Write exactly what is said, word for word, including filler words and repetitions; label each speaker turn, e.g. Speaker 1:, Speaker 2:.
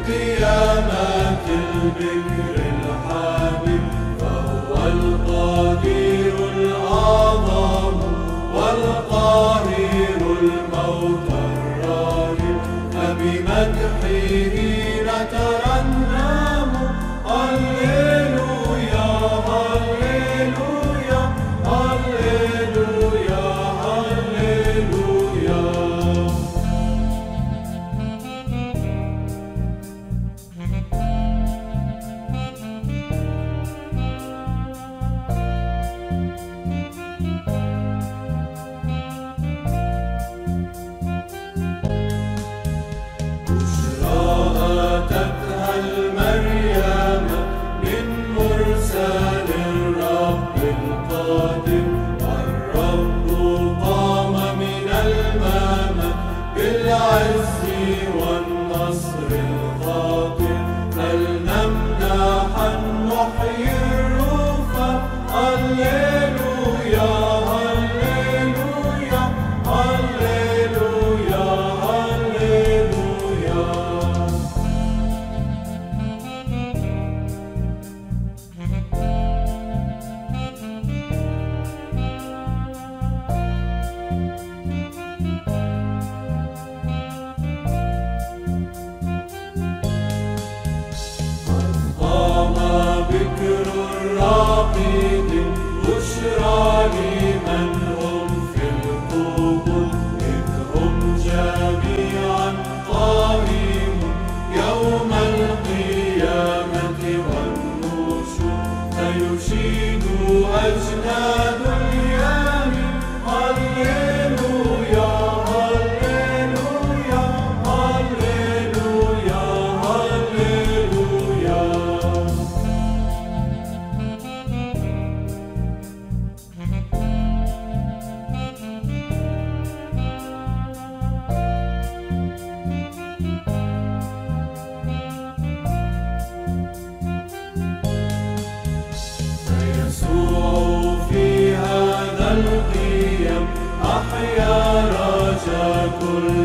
Speaker 1: قيامة البكر الحبيب، فهو القدير الأعظم والقاهر الموت الراهب، فبمدحه نترنم هللويا هللويا هللويا هللويا. بالعز والنصر الخاطر فلنمنح نحيي الروفة هللويا هللويا هللويا هللويا. بكر الراقد بشرى لمن هم في القبور، إذ هم جميعا قائمون يوم القيامة والنشور، فيشيد أجناد اليمين هللويا هللويا هللويا هللويا. يسوع في هذا القيام أحيا رجا كل